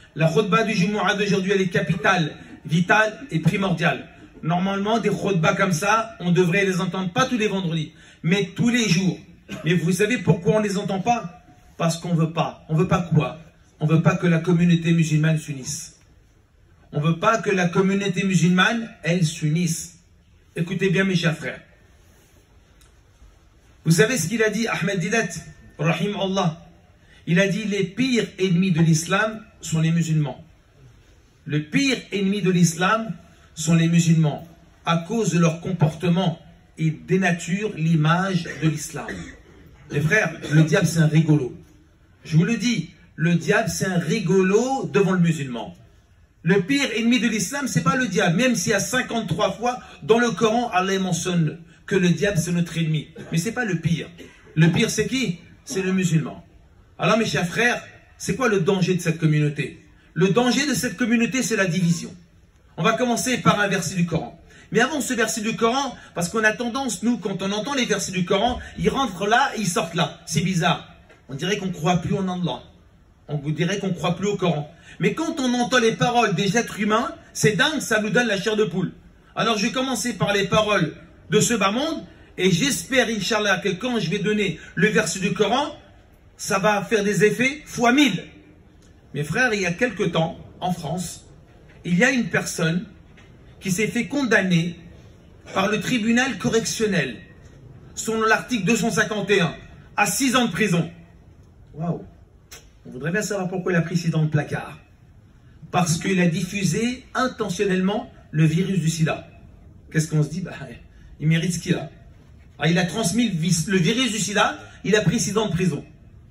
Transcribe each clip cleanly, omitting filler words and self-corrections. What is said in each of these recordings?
La khutba du Jumu'ah d'aujourd'hui, elle est capitale, vitale et primordiale. Normalement, des khutbas comme ça, on devrait les entendre pas tous les vendredis, mais tous les jours. Mais vous savez pourquoi on ne les entend pas? Parce qu'on veut pas. On veut pas quoi? On veut pas que la communauté musulmane s'unisse. On veut pas que la communauté musulmane, elle s'unisse. Écoutez bien mes chers frères. Vous savez ce qu'il a dit, Ahmed Didat, Rahim Allah. Il a dit les pires ennemis de l'islam sont les musulmans. Le pire ennemi de l'islam sont les musulmans, à cause de leur comportement et dénature l'image de l'islam. Les frères, le diable c'est un rigolo. Je vous le dis, le diable c'est un rigolo devant le musulman. Le pire ennemi de l'islam, c'est pas le diable, même s'il y a 53 fois dans le Coran, Allah mentionne que le diable c'est notre ennemi. Mais c'est pas le pire. Le pire c'est qui? C'est le musulman. Alors mes chers frères, c'est quoi le danger de cette communauté? Le danger de cette communauté, c'est la division. On va commencer par un verset du Coran. Mais avant ce verset du Coran, parce qu'on a tendance, nous, quand on entend les versets du Coran, ils rentrent là et ils sortent là. C'est bizarre. On dirait qu'on ne croit plus en Allah. On dirait qu'on ne croit plus au Coran. Mais quand on entend les paroles des êtres humains, c'est dingue, ça nous donne la chair de poule. Alors je vais commencer par les paroles de ce bas monde, et j'espère, Inch'Allah, que quand je vais donner le verset du Coran, ça va faire des effets fois 1000. Mes frères, il y a quelque temps, en France, il y a une personne qui s'est fait condamner par le tribunal correctionnel, selon l'article 251, à 6 ans de prison. Waouh! On voudrait bien savoir pourquoi il a pris 6 ans de placard. Parce qu'il a diffusé intentionnellement le virus du sida. Qu'est-ce qu'on se dit? Il mérite ce qu'il a. Il a transmis le virus du sida, il a pris 6 ans de prison.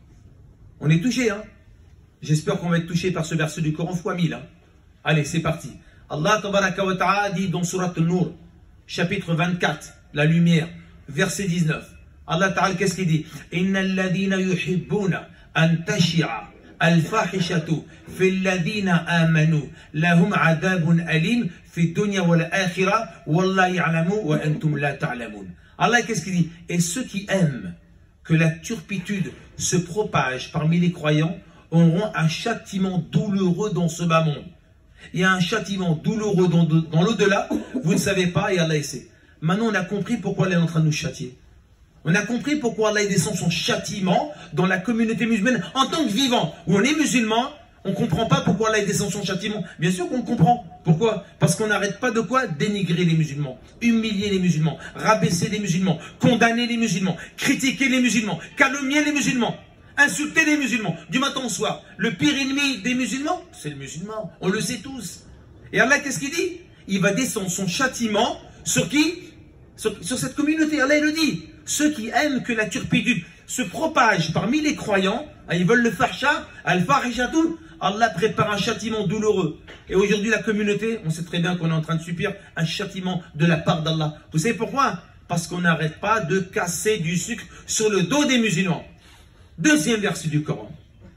On est touché, hein? J'espère qu'on va être touché par ce verset du Coran fois 1000. Hein? Allez, c'est parti. Allah tabaraka wa ta'ala dit dans Surat An-Nur, chapitre 24, la lumière, verset 19. Allah ta'ala, qu'est-ce qu'il dit? Inna alladhina yuhibbuna an tashi'a al-fahishatu fi alladhina amanu lahum adabun alim fi dunya wal akhirah wallahu ya'lamu wa antum la ta'lamun. Allah, qu'est-ce qu'il dit? Et ceux qui aiment que la turpitude se propage parmi les croyants auront un châtiment douloureux dans ce bas monde. Il y a un châtiment douloureux dans l'au-delà, vous ne savez pas et Allah sait. Maintenant on a compris pourquoi Allah est en train de nous châtier. On a compris pourquoi Allah descend son châtiment dans la communauté musulmane en tant que vivant. Où on est musulman, on ne comprend pas pourquoi Allah descend son châtiment. Bien sûr qu'on le comprend. Pourquoi? Parce qu'on n'arrête pas de quoi? Dénigrer les musulmans, humilier les musulmans, rabaisser les musulmans, condamner les musulmans, critiquer les musulmans, calomnier les musulmans. Insulter les musulmans, du matin au soir. Le pire ennemi des musulmans, c'est le musulman. On le sait tous. Et Allah, qu'est-ce qu'il dit? Il va descendre son châtiment sur qui? Sur cette communauté. Allah, il le dit. Ceux qui aiment que la turpitude se propage parmi les croyants, ils veulent le fahsha, al-fahishatum, Allah prépare un châtiment douloureux. Et aujourd'hui, la communauté, on sait très bien qu'on est en train de subir un châtiment de la part d'Allah. Vous savez pourquoi? Parce qu'on n'arrête pas de casser du sucre sur le dos des musulmans. Deuxième verset du Coran.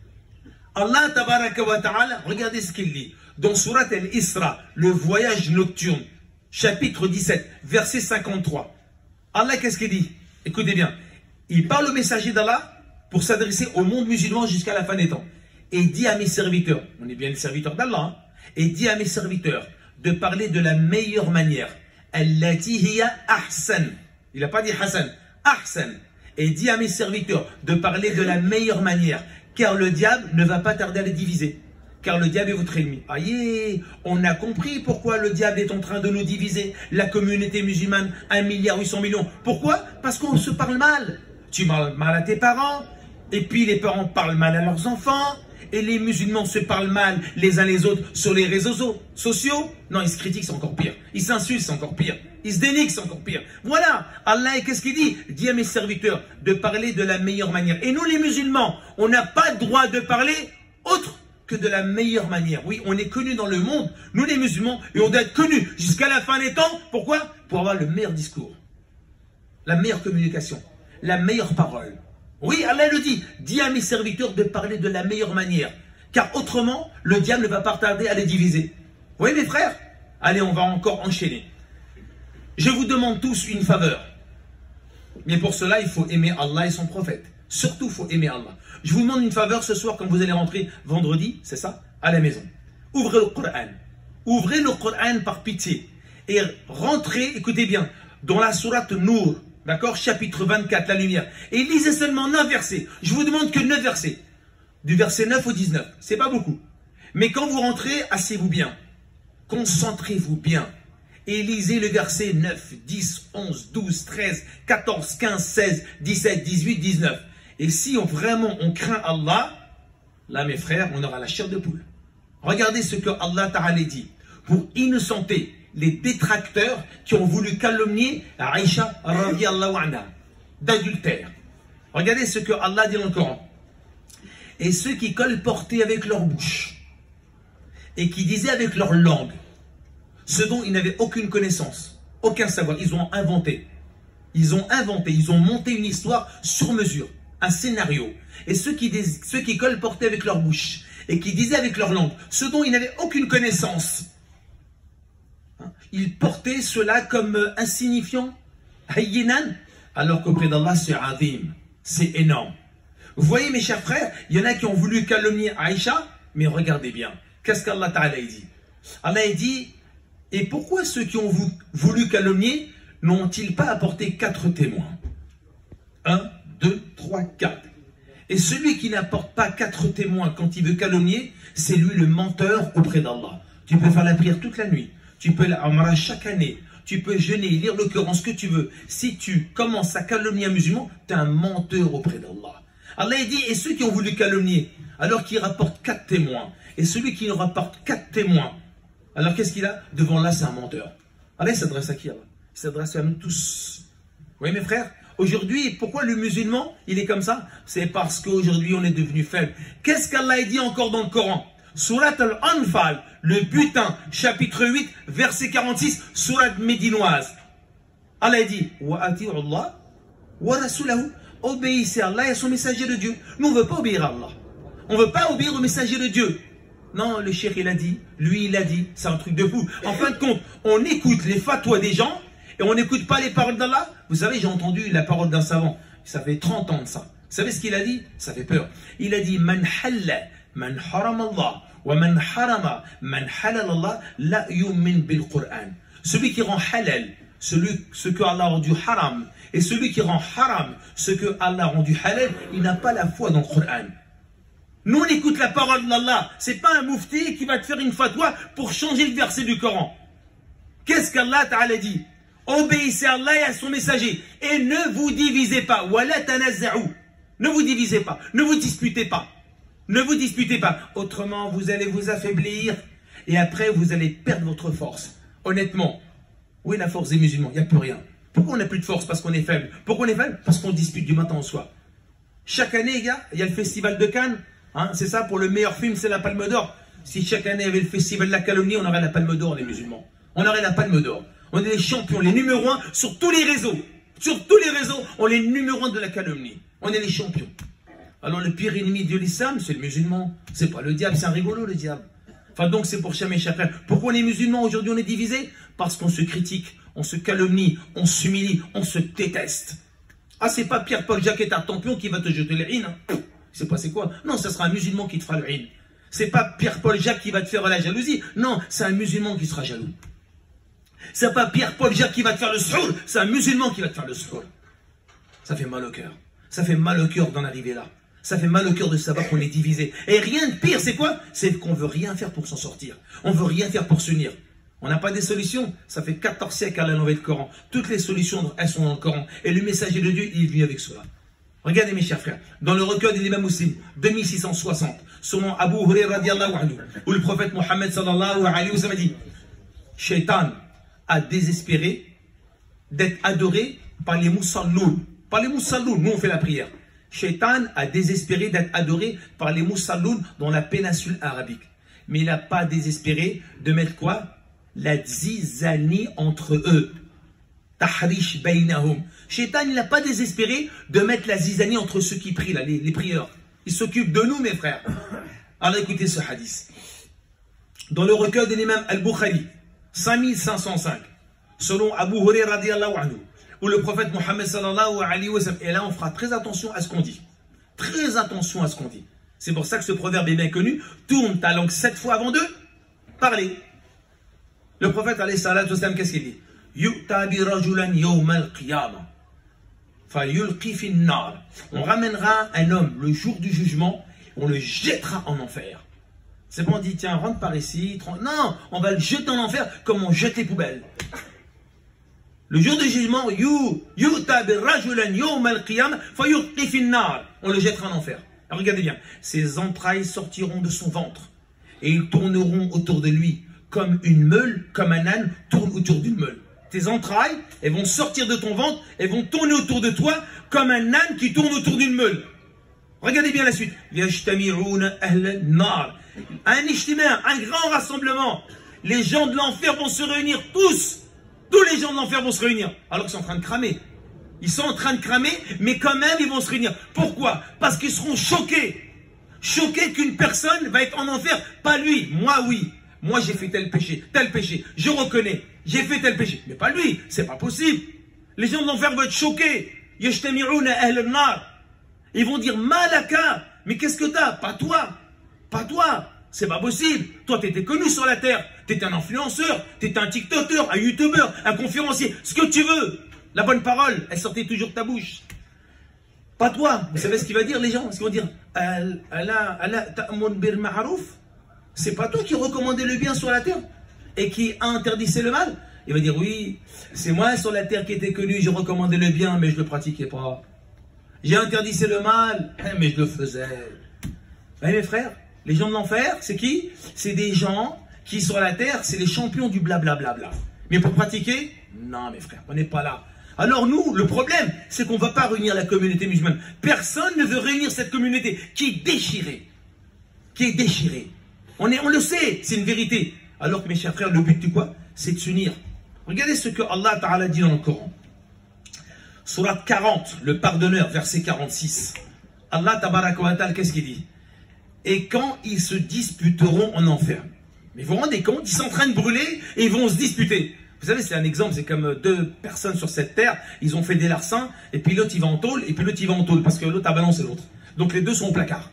Allah tabaraka wa ta'ala, regardez ce qu'il dit. Dans Surat Al-Isra, le voyage nocturne, chapitre 17, verset 53. Allah, qu'est-ce qu'il dit? Écoutez bien. Il parle au messager d'Allah pour s'adresser au monde musulman jusqu'à la fin des temps. Et dit à mes serviteurs, on est bien les serviteurs d'Allah, hein, et dit à mes serviteurs de parler de la meilleure manière. Allati hiya ahsan. Il n'a pas dit Hassan. Ahsan. Et dit à mes serviteurs de parler de la meilleure manière, car le diable ne va pas tarder à les diviser. Car le diable est votre ennemi. Aïe, on a compris pourquoi le diable est en train de nous diviser. La communauté musulmane, 1,8 milliard. Pourquoi? Parce qu'on se parle mal. Tu parles mal à tes parents, et puis les parents parlent mal à leurs enfants, et les musulmans se parlent mal les uns les autres sur les réseaux sociaux. Non, ils se critiquent, c'est encore pire. Ils s'insultent, c'est encore pire. Ils se dénigrent, c'est encore pire. Voilà, Allah, qu'est-ce qu'il dit? Dit à mes serviteurs de parler de la meilleure manière. Et nous les musulmans, on n'a pas le droit de parler autre que de la meilleure manière. Oui, on est connus dans le monde, nous les musulmans, et on doit être connus jusqu'à la fin des temps. Pourquoi? Pour avoir le meilleur discours, la meilleure communication, la meilleure parole. Oui, Allah le dit. Dis à mes serviteurs de parler de la meilleure manière. Car autrement, le diable ne va pas tarder à les diviser. Oui, mes frères? Allez, on va encore enchaîner. Je vous demande tous une faveur. Mais pour cela, il faut aimer Allah et son prophète. Surtout, il faut aimer Allah. Je vous demande une faveur ce soir quand vous allez rentrer vendredi, c'est ça? à la maison. Ouvrez le Coran. Ouvrez le Coran par pitié. Et rentrez, écoutez bien, dans la sourate Nour, d'accord, chapitre 24, la lumière. Et lisez seulement 9 versets. Je vous demande que 9 versets. Du verset 9 au 19. C'est pas beaucoup. Mais quand vous rentrez, asseyez-vous bien. Concentrez-vous bien. Et lisez le verset 9, 10, 11, 12, 13, 14, 15, 16, 17, 18, 19. Et si vraiment on craint Allah, là mes frères, on aura la chair de poule. Regardez ce que Allah Ta'ala dit. Pour innocenter les détracteurs qui ont voulu calomnier Aïcha radiallahu anha d'adultère. Regardez ce que Allah dit dans le Coran. Et ceux qui colportaient avec leur bouche et qui disaient avec leur langue ce dont ils n'avaient aucune connaissance, aucun savoir, ils ont inventé. Ils ont monté une histoire sur mesure, un scénario. Et ceux qui colportaient avec leur bouche et qui disaient avec leur langue ce dont ils n'avaient aucune connaissance, ils portaient cela comme insignifiant, hayyinan, alors qu'auprès d'Allah c'est azim, c'est énorme. Vous voyez mes chers frères, il y en a qui ont voulu calomnier Aïcha, mais regardez bien, qu'est-ce qu'Allah Ta'ala dit? Allah dit, et pourquoi ceux qui ont voulu calomnier n'ont-ils pas apporté 4 témoins? 1, 2, 3, 4. Et celui qui n'apporte pas 4 témoins quand il veut calomnier, c'est lui le menteur auprès d'Allah. Tu peux faire la prière toute la nuit, tu peux la Umrah chaque année, tu peux jeûner, lire le Coran, ce que tu veux. Si tu commences à calomnier un musulman, tu es un menteur auprès d'Allah. Allah dit, et ceux qui ont voulu calomnier, alors qu'il rapporte 4 témoins, et celui qui ne rapporte 4 témoins, alors qu'est-ce qu'il a? Devant Allah, c'est un menteur. Allah s'adresse à qui? Allah s'adresse à nous tous. Vous voyez mes frères? Aujourd'hui, pourquoi le musulman, il est comme ça? C'est parce qu'aujourd'hui, on est devenu faible. Qu'est-ce qu'Allah dit encore dans le Coran? Surat Al-Anfal, le butin, chapitre 8, verset 46, surat médinoise. Allah dit, wa ati'u Allah wa rasulahu. Obéissez à Allah et à son messager de Dieu. Nous, on ne veut pas obéir à Allah. On ne veut pas obéir au messager de Dieu. Non, le cheikh, il a dit, lui, il a dit. C'est un truc de fou. En fin de compte, on écoute les fatwas des gens et on n'écoute pas les paroles d'Allah. Vous savez, j'ai entendu la parole d'un savant. Ça fait 30 ans de ça. Vous savez ce qu'il a dit? Ça fait peur. Il a dit, man halla, man haram Allah, wa man harama, man halal Allah, la yu'min bil Qur'an. Celui qui rend halal, ce que Allah a rendu haram, et celui qui rend haram, ce que Allah a rendu halal, il n'a pas la foi dans le Qur'an. Nous, on écoute la parole d'Allah. C'est pas un moufti qui va te faire une fatwa pour changer le verset du Coran. Qu'est-ce qu'Allah Ta'ala dit? Obéissez à Allah et à son messager. Et ne vous divisez pas. Wala tanazza'u. Ne vous divisez pas. Ne vous disputez pas. Ne vous disputez pas. Autrement, vous allez vous affaiblir. Et après, vous allez perdre votre force. Honnêtement, où est la force des musulmans? Il n'y a plus rien. Pourquoi on n'a plus de force? Parce qu'on est faible. Pourquoi on est faible? Parce qu'on dispute du matin au soir. Chaque année, les gars, il y a le festival de Cannes. Hein, c'est ça, pour le meilleur film, c'est la Palme d'Or. Si chaque année il y avait le festival de la calomnie, on aurait la Palme d'Or, les musulmans. On aurait la Palme d'Or. On est les champions, les numéros 1 sur tous les réseaux. Sur tous les réseaux, on est les numéros 1 de la calomnie. On est les champions. Alors le pire ennemi de l'islam, c'est le musulman. C'est pas le diable, c'est un rigolo, le diable. Enfin donc c'est pour chacun. Pourquoi on est musulmans aujourd'hui, on est divisés? Parce qu'on se critique, on se calomnie, on s'humilie, on se déteste. Ah, c'est pas Pierre-Paul Jacques est un champion qui va te jeter les rines. Hein. C'est pas c'est quoi? Non, ça sera un musulman qui te fera le rine. C'est pas Pierre-Paul Jacques qui va te faire la jalousie. Non, c'est un musulman qui sera jaloux. C'est pas Pierre-Paul Jacques qui va te faire le sourd. C'est un musulman qui va te faire le sourd. Ça fait mal au cœur. Ça fait mal au cœur d'en arriver là. Ça fait mal au cœur de savoir qu'on est divisé. Et rien de pire, c'est quoi? C'est qu'on veut rien faire pour s'en sortir. On veut rien faire pour s'unir. On n'a pas des solutions. Ça fait 14 siècles à la nouvelle Coran. Toutes les solutions, elles sont dans le Coran. Et le messager de Dieu, il est venu avec cela. Regardez mes chers frères, dans le recueil de l'imam Muslim, 2660, selon Abu Hurairah radiallahu anhu, où le prophète Mohammed sallallahu alayhi wa sallam dit, Shaitan a désespéré d'être adoré par les moussalloun. Par les moussalloun, nous on fait la prière. Shaitan a désespéré d'être adoré par les moussalloun dans la péninsule arabique. Mais il n'a pas désespéré de mettre quoi? La zizanie entre eux. Tahrish baynahum. Shaitan, il n'a pas désespéré de mettre la zizanie entre ceux qui prient, là, les prieurs. Il s'occupe de nous, mes frères. Alors écoutez ce hadith. Dans le recueil de l'imam Al-Bukhari, 5505, selon Abu Hurairah radiallahu anhu, où le prophète Mohammed sallallahu alayhi wa sallam, et là on fera très attention à ce qu'on dit. Très attention à ce qu'on dit. C'est pour ça que ce proverbe est bien connu. Tourne ta langue 7 fois avant de parler. Le prophète, alayhi salatu wassalam, qu'est-ce qu'il dit? Yu'ta bi rajulan yawm al-qiyamah. On ramènera un homme le jour du jugement, on le jettera en enfer. C'est bon, on dit, tiens, rentre par ici. Non, on va le jeter en enfer comme on jette les poubelles. Le jour du jugement, on le jettera en enfer. Alors regardez bien, ses entrailles sortiront de son ventre et ils tourneront autour de lui comme une meule, comme un âne tourne autour d'une meule. Tes entrailles, elles vont sortir de ton ventre, elles vont tourner autour de toi comme un âne qui tourne autour d'une meule. Regardez bien la suite. Un ijtima, un grand rassemblement. Les gens de l'enfer vont se réunir tous. Tous les gens de l'enfer vont se réunir. Alors qu'ils sont en train de cramer. Ils sont en train de cramer, mais quand même ils vont se réunir. Pourquoi? Parce qu'ils seront choqués. Choqués qu'une personne va être en enfer. Pas lui, moi oui. Moi j'ai fait tel péché. Je reconnais. J'ai fait tel péché. Mais pas lui, c'est pas possible. Les gens de l'enfer vont être choqués. Ils vont dire Malaka, mais qu'est-ce que t'as? Pas toi. Pas toi. C'est pas possible. Toi, t'étais connu sur la terre. T'étais un influenceur. T'étais un TikToker, un YouTuber, un conférencier. Ce que tu veux. La bonne parole, elle sortait toujours de ta bouche. Pas toi. Vous savez ce qu'il va dire, les gens? Ce qu'ils vont dire c'est pas toi qui recommandais le bien sur la terre et qui interdisait le mal? Il va dire oui, c'est moi sur la terre qui était connu. J'ai recommandé le bien, mais je le pratiquais pas. J'ai interdisé le mal, mais je le faisais. Vous voyez mes frères, les gens de l'enfer, c'est qui? C'est des gens qui sur la terre, c'est les champions du blablabla. Mais pour pratiquer, non mes frères, on n'est pas là. Alors nous, le problème, c'est qu'on ne va pas réunir la communauté musulmane. Personne ne veut réunir cette communauté qui est déchirée. Qui est déchirée. On le sait, c'est une vérité. Alors que mes chers frères, le but de quoi? C'est de s'unir. Regardez ce que Allah Ta'ala dit dans le Coran. Surat 40, le pardonneur, verset 46. Allah Ta'ala, qu'est-ce qu'il dit? Et quand ils se disputeront en enfer. Mais vous vous rendez compte, ils sont en train de brûler et ils vont se disputer. Vous savez, c'est un exemple, c'est comme deux personnes sur cette terre, ils ont fait des larcins, et puis l'autre il va en tôle, et puis l'autre il va en tôle, parce que l'autre a balancé l'autre. Donc les deux sont au placard.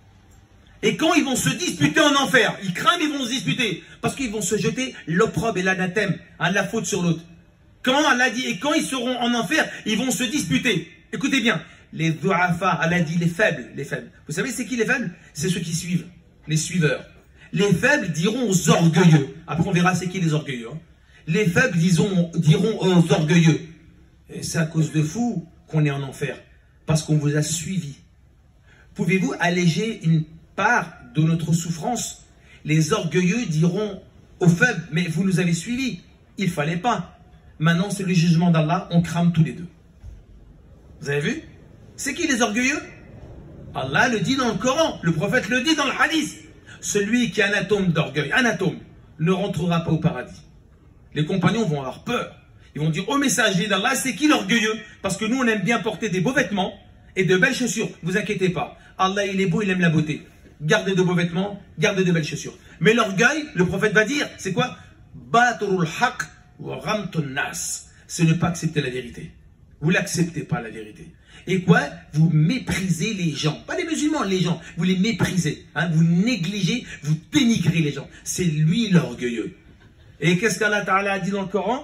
Et quand ils vont se disputer en enfer, ils craignent, ils vont se disputer, parce qu'ils vont se jeter l'opprobre et l'anathème, la faute sur l'autre. Quand Allah dit, et quand ils seront en enfer, ils vont se disputer. Écoutez bien, les du'afa, Allah dit les faibles. Vous savez c'est qui les faibles? C'est ceux qui suivent, les suiveurs. Les faibles diront aux orgueilleux. Après on verra c'est qui les orgueilleux. Hein. Les faibles diront aux orgueilleux. Et c'est à cause de vous qu'on est en enfer, parce qu'on vous a suivi. Pouvez-vous alléger une part de notre souffrance? Les orgueilleux diront aux faibles, mais vous nous avez suivis, il ne fallait pas. Maintenant c'est le jugement d'Allah, on crame tous les deux. Vous avez vu? C'est qui les orgueilleux? Allah le dit dans le Coran, le prophète le dit dans le hadith. Celui qui a un atome d'orgueil, un atome, ne rentrera pas au paradis. Les compagnons vont avoir peur. Ils vont dire au messager d'Allah, c'est qui l'orgueilleux? Parce que nous on aime bien porter des beaux vêtements et de belles chaussures. Ne vous inquiétez pas. Allah il est beau, il aime la beauté. Gardez de beaux vêtements, gardez de belles chaussures. Mais l'orgueil, le prophète va dire, c'est quoi? Batrul haq wa ghamtun nas. C'est ne pas accepter la vérité. Vous l'acceptez pas la vérité. Et quoi? Vous méprisez les gens. Pas les musulmans, les gens. Vous les méprisez. Hein? Vous négligez, vous dénigrez les gens. C'est lui l'orgueilleux. Et qu'est-ce qu'Allah Ta'ala a dit dans le Coran?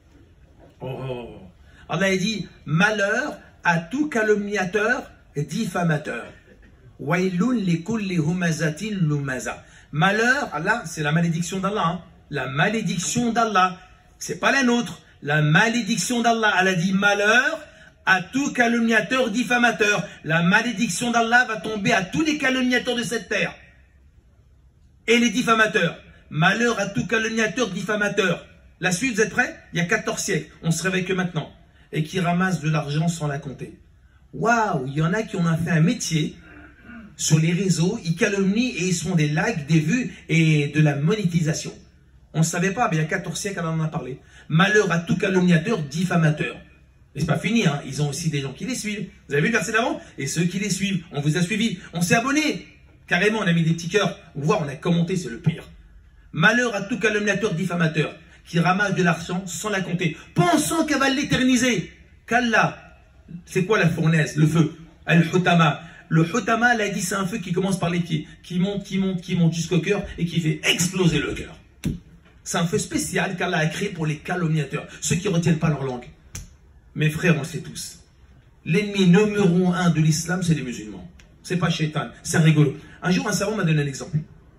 Allah a dit, malheur à tout calomniateur et diffamateur. Wailun li kulli humazatin lumaza. Malheur, Allah, c'est la malédiction d'Allah. Hein? La malédiction d'Allah. C'est pas la nôtre. La malédiction d'Allah. Elle a dit malheur à tout calomniateur, diffamateur. La malédiction d'Allah va tomber à tous les calomniateurs de cette terre. Et les diffamateurs. Malheur à tout calomniateur, diffamateur. La suite, vous êtes prêts? Il y a 14 siècles. On se réveille que maintenant. Et qui ramassent de l'argent sans la compter. Waouh, il y en a qui en ont fait un métier. Sur les réseaux, ils calomnient et ils font des likes, des vues et de la monétisation. On ne savait pas, mais il y a 14 siècles, on en a parlé. Malheur à tout calomniateur, diffamateur. Mais c'est pas fini, hein. Ils ont aussi des gens qui les suivent. Vous avez vu le verset d'avant? Et ceux qui les suivent, on vous a suivi, on s'est abonné. Carrément, on a mis des petits cœurs. On a commenté, c'est le pire. Malheur à tout calomniateur, diffamateur, qui ramasse de l'argent sans la compter, pensant qu'elle va l'éterniser. Qu'Allah, c'est quoi la fournaise, le feu? Al-Hutama. Le hutama, l'a dit, c'est un feu qui commence par les pieds, qui monte jusqu'au cœur et qui fait exploser le cœur. C'est un feu spécial qu'Allah a créé pour les calomniateurs, ceux qui ne retiennent pas leur langue. Mes frères, on le sait tous. L'ennemi numéro 1 de l'islam, c'est les musulmans. C'est pas Shaitan, c'est rigolo. Un jour, un savant m'a donné un exemple.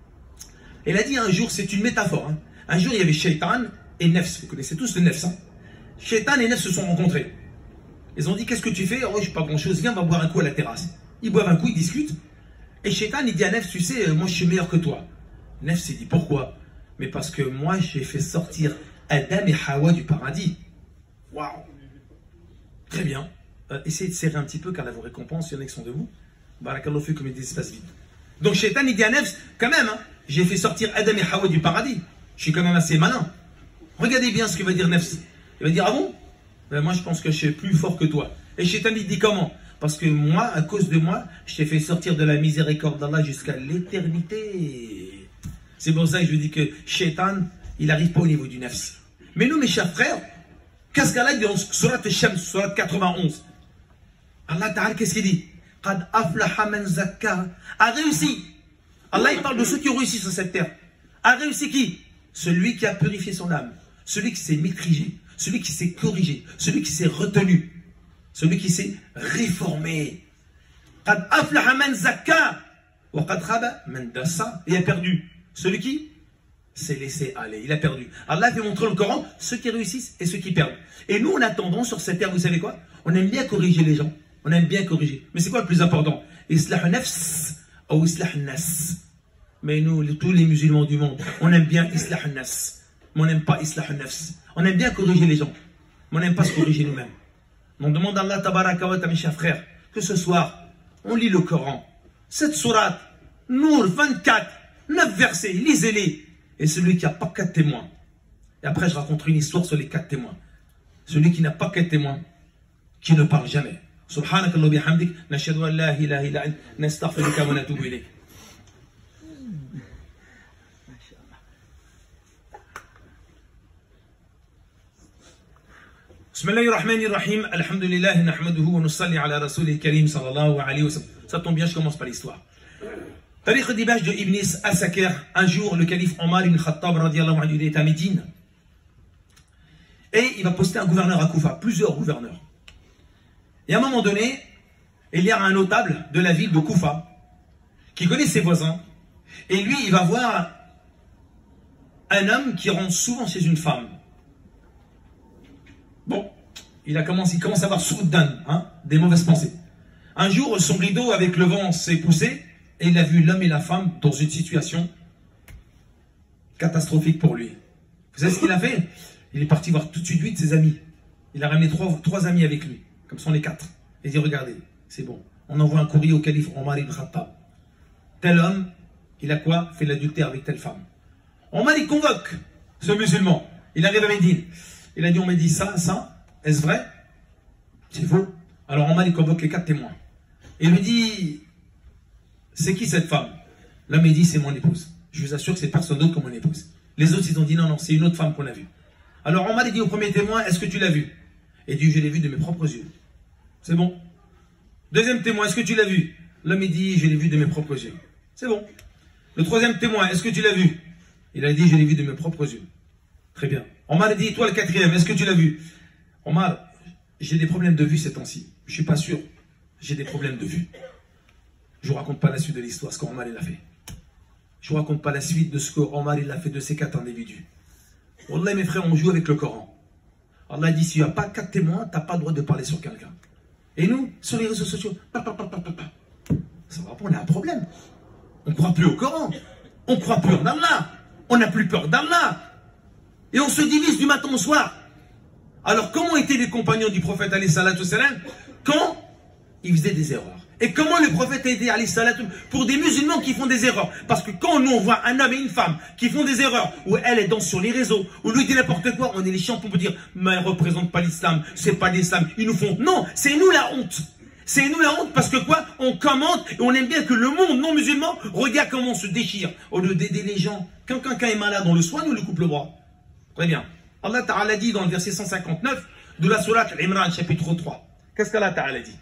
Il a dit un jour, c'est une métaphore. Hein. Un jour, il y avait Shaitan et Nefs. Vous connaissez tous le Nefs. Hein. Shaitan et Nefs se sont rencontrés. Ils ont dit, qu'est-ce que tu fais? Oh, je fais pas grand-chose, viens, on va boire un coup à la terrasse. Ils boivent un coup, ils discutent. Et Shaitan, il dit à Nefs, tu sais, moi je suis meilleur que toi. Nefs s'est dit, pourquoi? Mais parce que moi, j'ai fait sortir Adam et Hawa du paradis. Waouh! Très bien. Essayez de serrer un petit peu, car là vous récompense, il y en a qui sont debout. Barakallahu fi comme il dit, ça passe vite. Donc Shaitan, il dit à Nefs, quand même, hein, j'ai fait sortir Adam et Hawa du paradis. Je suis quand même assez malin. Regardez bien ce que va dire Nefs. Il va dire, ah bon? Ben moi, je pense que je suis plus fort que toi. Et Shaitan, il dit comment? Parce que moi, à cause de moi, je t'ai fait sortir de la miséricorde d'Allah jusqu'à l'éternité. C'est pour ça que je vous dis que Shaitan, il n'arrive pas au niveau du Nefs. Mais nous, mes chers frères, qu'est-ce qu'Allah dit dans Surat Al-Shams, Surat 91? Allah Ta'ala, qu'est-ce qu'il dit? Qad aflaha man zakka. A réussi. Allah, il parle de ceux qui ont réussi sur cette terre. A réussi qui? Celui qui a purifié son âme. Celui qui s'est maîtrisé. Celui qui s'est corrigé. Celui qui s'est retenu. Celui qui s'est réformé. Qad aflaha man zakka. Wa qad khaba man dassa. Et a perdu. Celui qui s'est laissé aller. Il a perdu. Allah fait montrer le Coran ceux qui réussissent et ceux qui perdent. Et nous, on a tendance sur cette terre, vous savez quoi? On aime bien corriger les gens. On aime bien corriger. Mais c'est quoi le plus important? Islah nafs ou islah nas. Mais nous, tous les musulmans du monde, on aime bien islah nas. Mais on n'aime pas islah nafs. On aime bien corriger les gens. Mais on n'aime pas se corriger nous-mêmes. On demande à Allah tabaraka wa ta'ala, mes chers frères, que ce soir, on lit le Coran. Cette sourate, Nour 24, 9 versets, lisez-les. Et celui qui n'a pas 4 témoins. Et après, je raconterai une histoire sur les 4 témoins. Celui qui n'a pas 4 témoins, qui ne parle jamais. سبحانك اللهم وبحمدك نشهد ان لا اله الا انت نستغفرك ونتوب اليك. بسم الله الرحمن الرحيم الحمد لله نحمده ونصلي على رسوله الكريم صلى الله عليه وسلم. Ça tombe bien, je commence par l'histoire. Tariq d'Ibaj de Ibn Asakir. Un jour, le calife Omar ibn Khattab radiallahu anhu, il est à Médine et il va poster un gouverneur à Koufa, plusieurs gouverneurs. Et à un moment donné, il y a un notable de la ville de Koufa qui connaît ses voisins. Et lui, il va voir un homme qui rentre souvent chez une femme. Bon, il commence à avoir soudain des mauvaises pensées. Un jour, son rideau avec le vent s'est poussé et il a vu l'homme et la femme dans une situation catastrophique pour lui. Vous savez ce qu'il a fait? Il est parti voir tout de suite ses amis. Il a ramené trois amis avec lui. Comme sont les 4. Il dit, regardez, c'est bon. On envoie un courrier au calife Omar ibn Khattab. Tel homme, il a quoi? Fait l'adultère avec telle femme. Omar, il convoque ce musulman. Il arrive à Médine. Il a dit, on m'a dit ça, est-ce vrai? C'est faux. Alors Omar, il convoque les 4 témoins. Et il lui dit, c'est qui cette femme? L'homme, il dit, c'est mon épouse. Je vous assure que c'est personne d'autre que mon épouse. Les autres, ils ont dit, non, c'est une autre femme qu'on a vue. Alors Omar, il dit au premier témoin, est-ce que tu l'as vue? Il dit, je l'ai vue de mes propres yeux. C'est bon. Deuxième témoin, est-ce que tu l'as vu? L'homme, il dit, je l'ai vu de mes propres yeux. C'est bon. Le troisième témoin, est-ce que tu l'as vu? Il a dit, je l'ai vu de mes propres yeux. Très bien. Omar a dit, toi le 4e, est-ce que tu l'as vu? Omar, j'ai des problèmes de vue ces temps-ci. Je ne suis pas sûr. J'ai des problèmes de vue. Je ne vous raconte pas la suite de l'histoire, ce qu'Omar il a fait. Je ne vous raconte pas la suite de ce qu'Omar il a fait de ces 4 individus. Wallah, mes frères, on joue avec le Coran. Allah dit, s'il n'y a pas 4 témoins, tu n'as pas le droit de parler sur quelqu'un. Et nous, sur les réseaux sociaux, ça va pas, on a un problème. On ne croit plus au Coran. On ne croit plus en Allah. On n'a plus peur d'Allah. Et on se divise du matin au soir. Alors, comment étaient les compagnons du prophète, alayhi salatu salam, quand ils faisaient des erreurs? Et comment le prophète a aidé, alayhi salatu, pour des musulmans qui font des erreurs? Parce que quand nous, on voit un homme et une femme qui font des erreurs, où elle danse sur les réseaux, où lui dit n'importe quoi, on est les champions pour dire, mais elle ne représente pas l'islam, c'est pas l'islam, ils nous font. Non, c'est nous la honte. C'est nous la honte parce que quoi? On commente et on aime bien que le monde non musulman regarde comment on se déchire. Au lieu d'aider les gens, quand quelqu'un est malade, on le soigne ou lui coupe le bras. Très bien. Allah Ta'ala dit dans le verset 159 de la sourate Al-Imran, chapitre 3. Qu'est-ce qu'Allah Ta'ala dit?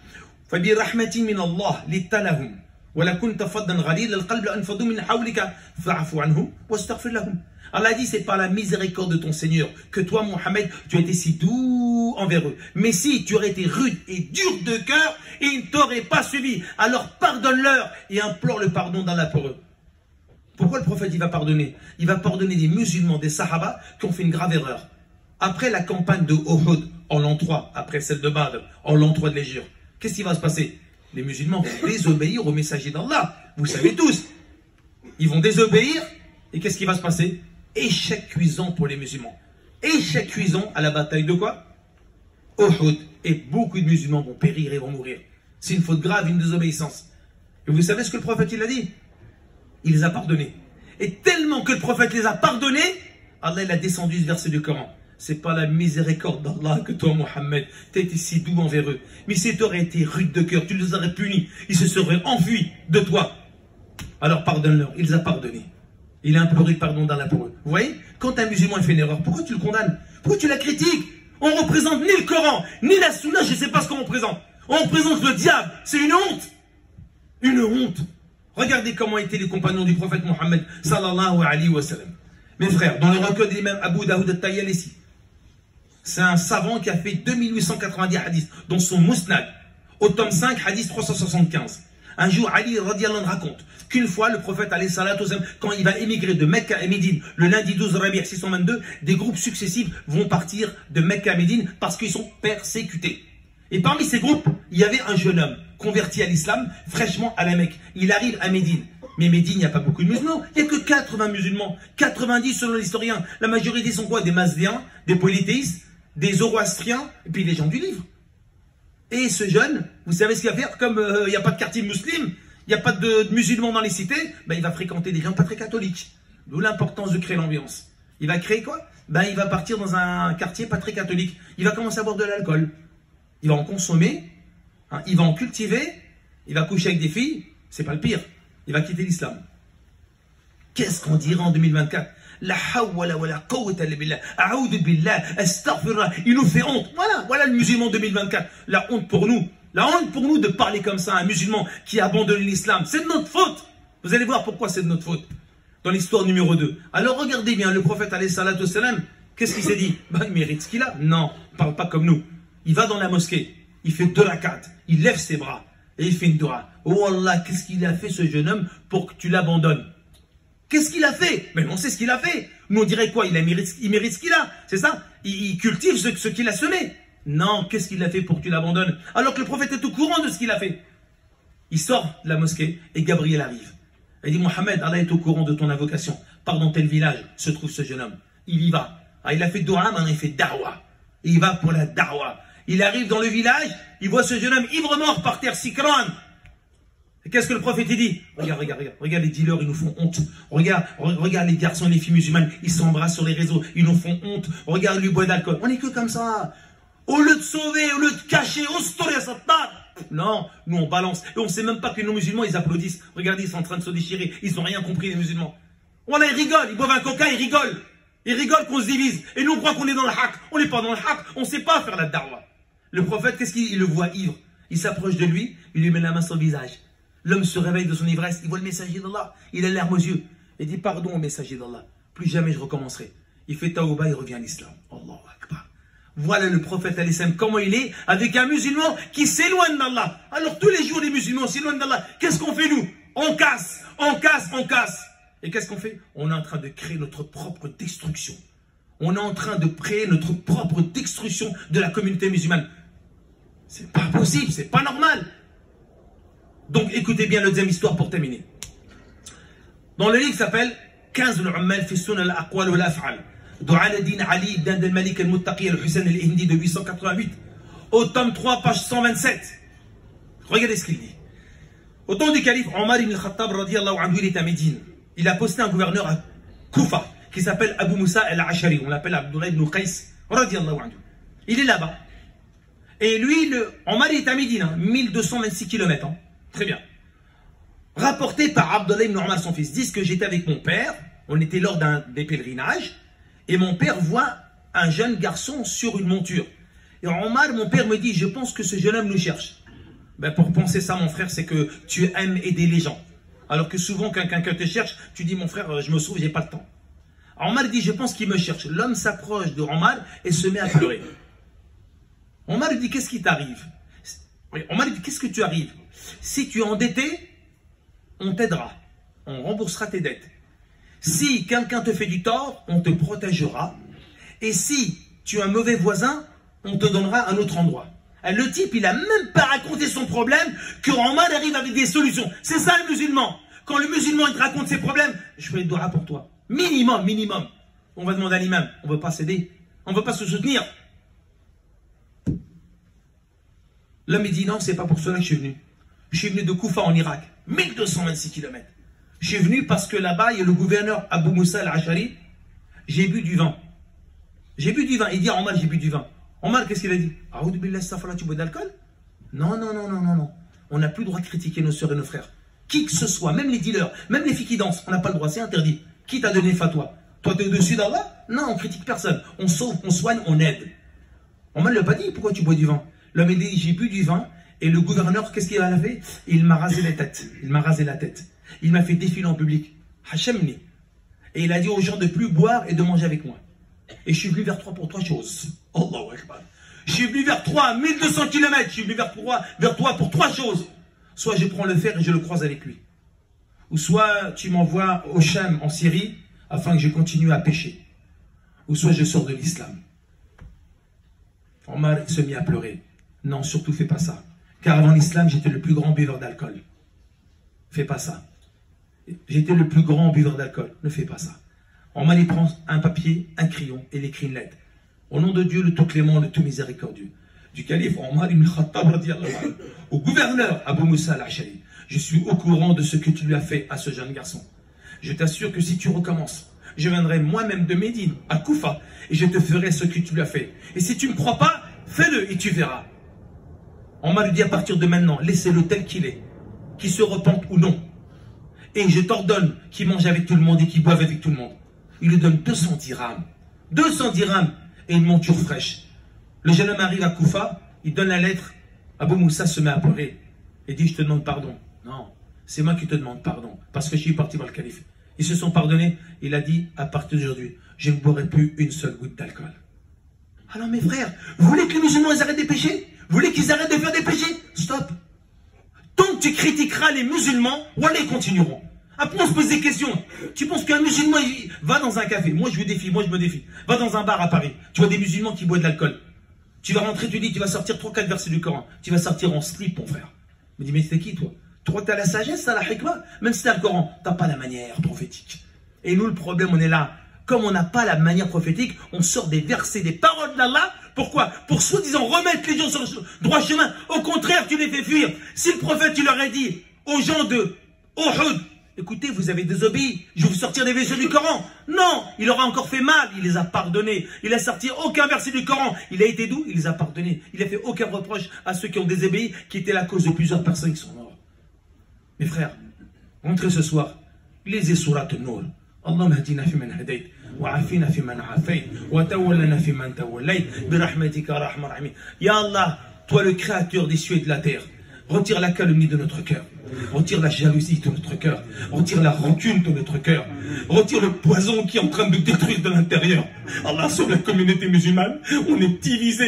فبرحمة من الله لنت لهم ولا كنت فظا غليظ القلب لانفضوا من حولك فاعف عنهم واستغفر لهم. Allah dit, c'est par la miséricorde de ton Seigneur que toi, Mohammed, tu as été si doux envers eux. Mais si tu aurais été rude et dur de cœur, ils ne t'auraient pas suivi. Alors pardonne-leur et implore le pardon d'Allah pour eux. Pourquoi le prophète il va pardonner? Il va pardonner des musulmans, des sahaba qui ont fait une grave erreur. Après la campagne de Uhud, en l'an 3, après celle de Badr, en l'an 3 de l'Hégire, qu'est-ce qui va se passer? Les musulmans vont désobéir au messager d'Allah. Vous savez tous. Ils vont désobéir et qu'est-ce qui va se passer? Échec cuisant pour les musulmans. Échec cuisant à la bataille de quoi? Uhud. Et beaucoup de musulmans vont périr et vont mourir. C'est une faute grave, une désobéissance. Et vous savez ce que le prophète il a dit? Il les a pardonnés. Et tellement que le prophète les a pardonnés, Allah il a descendu ce verset du Coran. C'est pas la miséricorde d'Allah que toi, Mohammed, tu as été si doux envers eux. Mais si tu aurais été rude de cœur, tu les aurais punis, ils se seraient enfuis de toi. Alors pardonne-leur. Il les a pardonnés. Il a imploré le pardon d'Allah pour eux. Vous voyez, quand un musulman fait une erreur, pourquoi tu le condamnes? Pourquoi tu la critiques? On ne représente ni le Coran, ni la Sunna, je ne sais pas ce qu'on représente. On représente le diable. C'est une honte. Une honte. Regardez comment étaient les compagnons du prophète Mohammed, sallallahu alayhi wa sallam. Mes frères, dans le recueil de l'imam Abu Daoud al-Tayalisi, c'est un savant qui a fait 2890 hadiths, dont son Musnad, au tome 5, hadith 375. Un jour, Ali radiallahu anhu raconte qu'une fois, le prophète, alayhi salatu wasallam, quand il va émigrer de Mecca à Médine, le lundi 12 Rabi' 622, des groupes successifs vont partir de Mecca à Médine parce qu'ils sont persécutés. Et parmi ces groupes, il y avait un jeune homme converti à l'islam, fraîchement à la Mecque. Il arrive à Médine. Mais Médine, il n'y a pas beaucoup de musulmans. Il n'y a que 80 musulmans. 90 selon l'historien. La majorité sont quoi? Des Mazdéens, des polythéistes, des Zoroastriens, et puis les gens du livre. Et ce jeune, vous savez ce qu'il va faire? Comme il n'y a pas de quartier musulman, il n'y a pas de musulmans dans les cités, ben, il va fréquenter des gens pas très catholiques. D'où l'importance de créer l'ambiance. Il va créer quoi? Ben, il va partir dans un quartier pas très catholique. Il va commencer à boire de l'alcool. Il va en consommer, hein, il va en cultiver, il va coucher avec des filles, c'est pas le pire. Il va quitter l'islam. Qu'est-ce qu'on dira en 2024? La hawla wa la quwwata illa billah. A'udhu billah, astaghfirullah. Il nous fait honte. Voilà le musulman 2024. La honte pour nous. La honte pour nous de parler comme ça à un musulman qui a abandonné l'islam. C'est de notre faute. Vous allez voir pourquoi c'est de notre faute. Dans l'histoire numéro 2. Alors regardez bien, le prophète alayhi salatu wassalam, qu'est-ce qu'il s'est dit? Ben, il mérite ce qu'il a. Non, il ne parle pas comme nous. Il va dans la mosquée, il fait 2 rakats, il lève ses bras et il fait une dua. Oh Allah, qu'est-ce qu'il a fait ce jeune homme pour que tu l'abandonnes? Qu'est-ce qu'il a fait? Mais on sait ce qu'il a fait. Nous on dirait quoi? Il mérite ce qu'il a, c'est ça? Il cultive ce qu'il a semé. Non, qu'est-ce qu'il a fait pour que tu l'abandonnes? Alors que le prophète est au courant de ce qu'il a fait. Il sort de la mosquée et Gabriel arrive. Il dit, Mohammed, Allah est au courant de ton invocation. Par dans tel village se trouve ce jeune homme. Il y va. Ah, il a fait dua, maintenant il fait da'wa. Et il va pour la da'wa. Il arrive dans le village, il voit ce jeune homme ivre-mort par terre, sikran. Et qu'est-ce que le prophète dit? Regarde les dealers, ils nous font honte. Regarde les garçons et les filles musulmanes, ils s'embrassent sur les réseaux, ils nous font honte. Regarde lui boit d'alcool. On n'est que comme ça. Au lieu de sauver, au lieu de cacher, non, nous on balance. Et on ne sait même pas que nos musulmans, ils applaudissent. Regardez, ils sont en train de se déchirer. Ils n'ont rien compris, les musulmans. Voilà, ils rigolent, ils boivent un coca, ils rigolent. Ils rigolent qu'on se divise. Et nous on croit qu'on est dans le haq. On n'est pas dans le haq, on ne sait pas faire la da'wa. Le prophète, qu'est-ce qu'il le voit ivre? Il s'approche de lui, il lui met la main sur le visage. L'homme se réveille de son ivresse, il voit le messager d'Allah, il a les larmes aux yeux. Il dit pardon au messager d'Allah, plus jamais je recommencerai. Il fait taouba, il revient à l'islam. Allahu Akbar. Voilà le prophète alayhi salam, comment il est avec un musulman qui s'éloigne d'Allah. Alors tous les jours les musulmans s'éloignent d'Allah. Qu'est-ce qu'on fait nous? On casse. Et qu'est-ce qu'on fait? On est en train de créer notre propre destruction. On est en train de créer notre propre destruction de la communauté musulmane. C'est pas possible, c'est pas normal. Donc écoutez bien la deuxième histoire pour terminer. Dans le livre qui s'appelle 15 al-Ummal fi Sunan al-Aqwal wal Af'al, Dua al-Din Ali ibn al-Malik al-Muttaqi al-Hussein al-Hindi de 888, au tome 3, page 127. Regardez ce qu'il dit. Au temps du calife Omar ibn al-Khattab radiyallahu anhu, il est à Médine. Il a posté un gouverneur à Koufa qui s'appelle Abu Moussa al-Ashari. On l'appelle Abdullah ibn Qais radiyallahu anhu. Il est là-bas. Et lui, Omar est à Médine, 1226 km. Très bien. Rapporté par Abdullah ibn Omar, son fils, disent que j'étais avec mon père, on était lors des pèlerinages, et mon père voit un jeune garçon sur une monture. Et Omar, mon père, me dit, je pense que ce jeune homme nous cherche. Ben, pour penser ça, mon frère, c'est que tu aimes aider les gens. Alors que souvent, quand quelqu'un te cherche, tu dis, mon frère, je me sauve, j'ai pas le temps. Omar dit, je pense qu'il me cherche. L'homme s'approche de Omar et se met à pleurer. Omar lui dit, qu'est-ce qui t'arrive? Omar lui dit, qu'est-ce que tu arrives? Si tu es endetté, on t'aidera. On remboursera tes dettes. Si quelqu'un te fait du tort, on te protégera. Et si tu es un mauvais voisin, on te donnera un autre endroit. Le type, il n'a même pas raconté son problème, que Omar arrive avec des solutions. C'est ça le musulman. Quand le musulman il te raconte ses problèmes, je fais le doigt pour toi. Minimum, minimum. On va demander à l'imam. On ne veut pas s'aider. On ne veut pas se soutenir. L'homme il dit non, c'est pas pour cela que je suis venu. Je suis venu de Koufa en Irak, 1226 km. Je suis venu parce que là-bas, il y a le gouverneur Abu Moussa al-Ashari. J'ai bu du vin. J'ai bu du vin. Il dit à Omar, j'ai bu du vin. Omar, qu'est-ce qu'il a dit? Aoudou billah safara, tu bois de l'alcool? Non, non, non, non, non, non. On n'a plus le droit de critiquer nos soeurs et nos frères. Qui que ce soit, même les dealers, même les filles qui dansent, on n'a pas le droit, c'est interdit. Qui t'a donné fatwa? Toi, tu es au-dessus d'Allah? Non, on critique personne. On sauve, on soigne, on aide. Omar ne l'a pas dit, pourquoi tu bois du vin? L'homme a dit, j'ai bu du vin, et le gouverneur, qu'est-ce qu'il a fait? Il m'a rasé la tête. Il m'a rasé la tête. Il m'a fait défiler en public. Hachamni. Et il a dit aux gens de plus boire et de manger avec moi. Et je suis venu vers toi pour trois choses. Allahu Akbar. Je suis venu vers toi, 1200 km. Je suis venu vers toi pour trois choses. Soit je prends le fer et je le croise avec lui. Ou soit tu m'envoies au Cham en Syrie afin que je continue à pécher. Ou soit je sors de l'islam. Omar se mit à pleurer. Non, surtout fais pas ça. Car avant l'islam, j'étais le plus grand buveur d'alcool. Fais pas ça. J'étais le plus grand buveur d'alcool. Ne fais pas ça. Omar il prend un papier, un crayon et il écrit une lettre. Au nom de Dieu, le tout clément, le tout miséricordieux. Du calife Omar ibn Khattab radiallahu anhu, au gouverneur Abu Moussa al-Ashari. Je suis au courant de ce que tu lui as fait à ce jeune garçon. Je t'assure que si tu recommences, je viendrai moi-même de Médine à Koufa et je te ferai ce que tu lui as fait. Et si tu ne me crois pas, fais-le et tu verras. Omar lui dit à partir de maintenant, laissez-le tel qu'il est, qu'il se repente ou non. Et je t'ordonne qu'il mange avec tout le monde et qu'il boive avec tout le monde. Il lui donne 200 dirhams. 200 dirhams et une monture fraîche. Le jeune homme arrive à Koufa, il donne la lettre. Abu Moussa se met à pleurer et dit, je te demande pardon. Non, c'est moi qui te demande pardon, parce que je suis parti voir le calife. Ils se sont pardonnés. Il a dit, à partir d'aujourd'hui, je ne boirai plus une seule goutte d'alcool. Alors mes frères, vous voulez que les musulmans ils arrêtent des péchés? Vous voulez qu'ils arrêtent de faire des péchés? Stop. Tant que tu critiqueras les musulmans, voilà, ils continueront. Après, on se pose des questions. Tu penses qu'un musulman, il va dans un café. Moi, je vous défie, moi, je me défie. Va dans un bar à Paris. Tu vois des musulmans qui boivent de l'alcool. Tu vas rentrer, tu dis, tu vas sortir 3-4 versets du Coran. Tu vas sortir en slip, mon frère. Je me dis, mais c'est qui, toi? Toi, t'as la sagesse, t'as la hikmah. Même si t'as le Coran, t'as pas la manière prophétique. Et nous, le problème, on est là. Comme on n'a pas la manière prophétique, on sort des versets, des paroles d'Allah. Pourquoi? Pour soi-disant remettre les gens sur le droit chemin. Au contraire, tu les fais fuir. Si le prophète, il leur a dit aux gens de Uhud, écoutez, vous avez désobéi, je vais vous sortir des versets du Coran. Non, il leur a encore fait mal, il les a pardonnés. Il a sorti aucun verset du Coran. Il a été doux, il les a pardonnés. Il a fait aucun reproche à ceux qui ont désobéi, qui étaient la cause de plusieurs personnes qui sont mortes. Mes frères, rentrez ce soir, lisez Surat An-Nur. اللهم اهدنا فيمن هديت وعافنا فيمن عافيت وتولنا فيمن توليت برحمتك يا ارحم الراحمين. Ya Allah, toi le créateur des cieux et de la terre, retire la calomnie de notre cœur, retire la jalousie de notre cœur, retire la rancune de notre cœur, retire le poison qui est en train de détruire de l'intérieur. Allah, sur la communauté musulmane, on est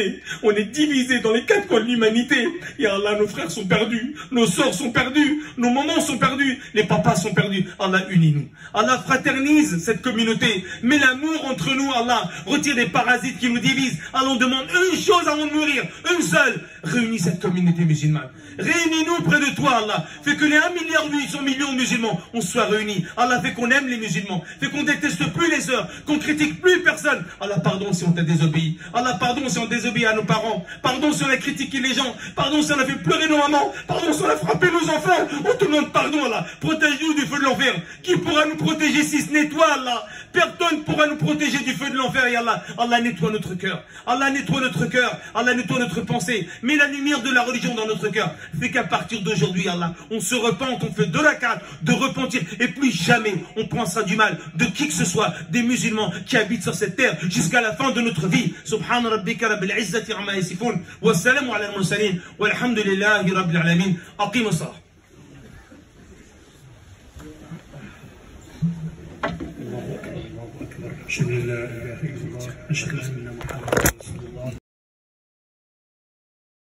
divisé dans les quatre coins de l'humanité. Ya Allah, nos frères sont perdus, nos sœurs sont perdus, nos mamans sont perdus, les papas sont perdus. Allah, unis-nous. Allah, fraternise cette communauté, mets l'amour entre nous, Allah, retire les parasites qui nous divisent. Allah, on demande une chose avant de mourir, une seule, réunis cette communauté musulmane. Réunis-nous près de toi, Allah. Fais que les 1,8 milliard de musulmans, on soit réunis. Allah, fait qu'on aime les musulmans. Fait qu'on déteste plus les sœurs, qu'on critique plus personne. Allah, pardon si on t'a désobéi. Allah, pardon si on désobéit à nos parents. Pardon si on a critiqué les gens. Pardon si on a fait pleurer nos mamans. Pardon si on a frappé nos enfants. On te demande pardon, Allah. Protège-nous du feu de l'enfer. Qui pourra nous protéger si ce n'est toi, Allah? Personne ne pourra nous protéger du feu de l'enfer, ya Allah. Allah, nettoie notre cœur. Allah, nettoie notre cœur. Allah, nettoie notre pensée. Mets la lumière de la religion dans notre cœur. Fait qu'à partir d'aujourd'hui, Allah, on se repent, on fait 2 rak'at de repentir, et plus jamais on pensera du mal de qui que ce soit, des musulmans qui habitent sur cette terre jusqu'à la fin de notre vie. Subhana rabbika rabbil izzati amma yasifun, wa salamu ala al-mursalin, walhamdulillahi rabbil alamin. Aqimu as-salah. أشهد أن لا إله إلا الله أشهد أن محمدا رسول الله